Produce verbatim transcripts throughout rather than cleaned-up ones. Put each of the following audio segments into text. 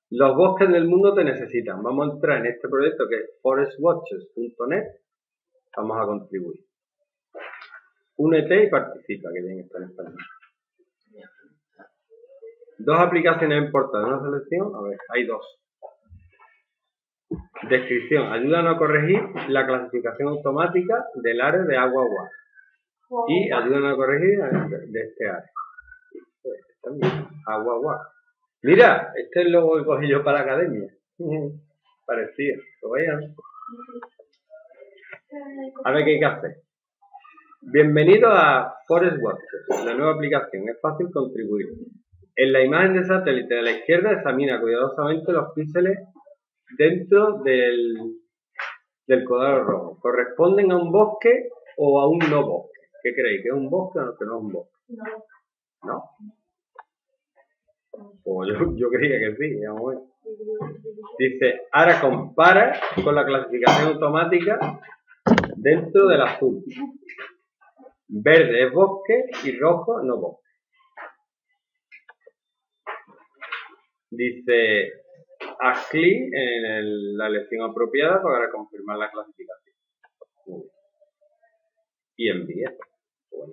Los bosques del mundo te necesitan. Vamos a entrar en este proyecto que es forest watchers punto net. Vamos a contribuir. Únete y participa, que bien está en español. Dos aplicaciones importantes. Una selección, a ver, hay dos. Descripción. Ayúdanos a corregir la clasificación automática del área de agua agua. Y ayúdanos a corregir de este área. Agua agua. Mira, este es el logo que cogí yo para la academia. Parecía. ¿Lo veían? A ver qué hay que hacer. Bienvenido a Forest Watchers, la nueva aplicación. Es fácil contribuir. En la imagen de satélite de la izquierda examina cuidadosamente los píxeles dentro del, del cuadrado rojo. ¿Corresponden a un bosque o a un no bosque? ¿Qué creéis? ¿Que es un bosque o que no es un bosque? No. ¿No? Pues yo, yo creía que sí. Vamos a ver. Dice, ahora compara con la clasificación automática dentro del azul. Verde es bosque y rojo no bosque. Dice, haz clic en el, la lección apropiada para confirmar la clasificación. Y envía. Bueno.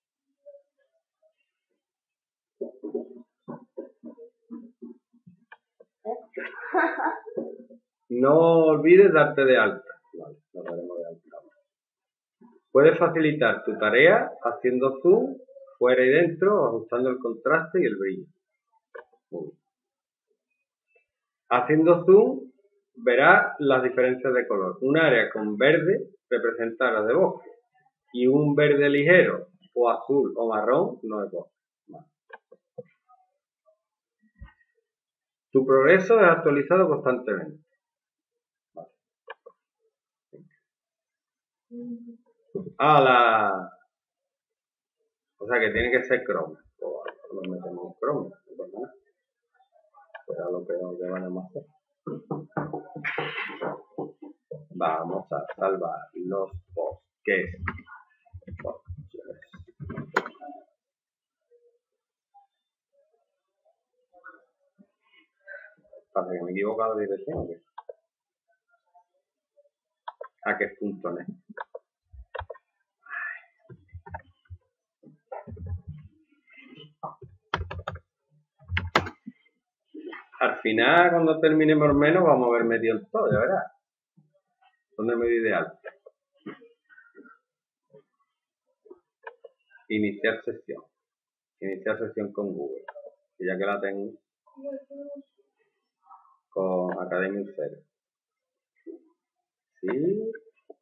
No olvides darte de alta. Vale, nos daremos de alta. Puedes facilitar tu tarea haciendo zoom fuera y dentro, ajustando el contraste y el brillo. Haciendo zoom verás las diferencias de color. Un área con verde representa áreas de bosque y un verde ligero o azul o marrón no es bosque. Vale. Tu progreso es actualizado constantemente. Vale. Ah, la... O sea que tiene que ser Chrome. O nos metemos Chrome. ¿Verdad? Será lo peor que vayamos a hacer. Vamos a salvar los bosques. Pasa que me he equivocado de dirección o qué. Ah, que es punto net. Al final, cuando terminemos menos, vamos a ver medio el todo, ya verás. ¿Dónde me doy de alta? Iniciar sesión. Iniciar sesión con Google. Y ya que la tengo, con Academia Cero. Sí.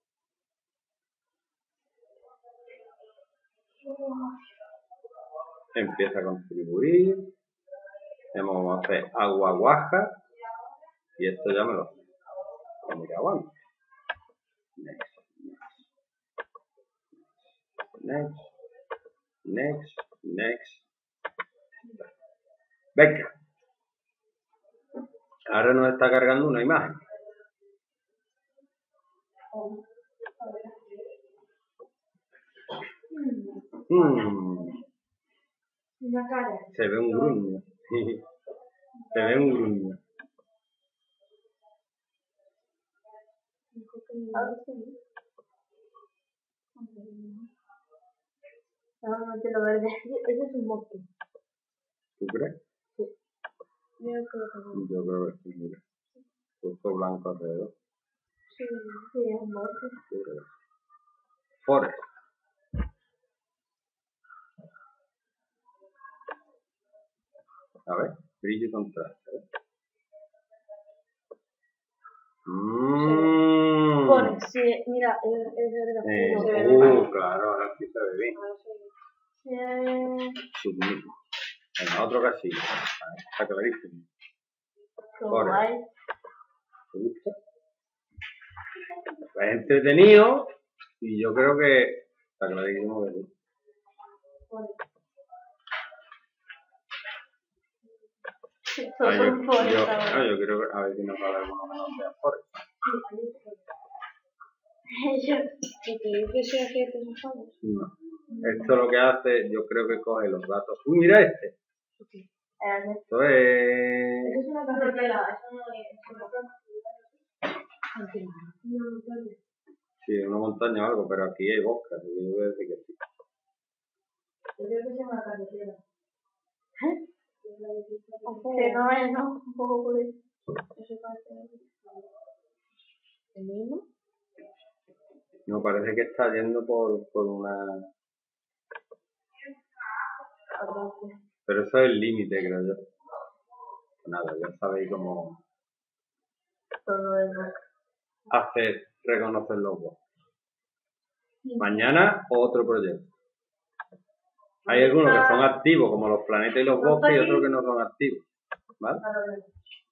Empieza a contribuir. Vamos a hacer agua guaja. Y esto ya me lo sé. Lo he mirado antes. Next. Next. Next. Next. Venga. Ahora nos está cargando una imagen. Hmm. Una cara. Se ve un gruño. Se ve un gruño. Normalmente lo verde. Ese es un bosque. ¿Tú crees? Sí. Yo creo que Yo creo que sí, mira. Justo blanco alrededor. sí, sí, es un bosque. Sí, Forest. A ver, brillo y contraste. Mmm. Pone, sí, mira, es, es verdad. Eh, No, se ve bien. uh, claro, ahora sí se ve bien. Eh, Submismo. Venga, otro casillo. Está clarísimo. como hay. ¿Te gusta? Es entretenido y yo creo que está clarísimo que sí. Pone. Ah, yo, Son Forest yo, ahora. ah, yo creo que a ver si nos va a dar más o menos de Forest. Yo, ¿qué creo que sea que te mojamos? No. Esto lo que hace, yo creo que coge los datos. Uy, mira este. Eh, Esto es. es una carretera. eso no es. Sí, una montaña o algo, pero aquí hay bosque, así que yo voy a decir que sí. Yo creo que se llama carretera. Que no es, ¿no? Un poco por eso. Eso parece. ¿El mismo? No, parece que está yendo por, por una... Pero eso es el límite, creo yo. Nada, ya sabéis cómo hacer reconocer los bosques. Mañana otro proyecto. Hay algunos que son activos, como los planetas y los bosques, y otros que no son activos. ¿Vale?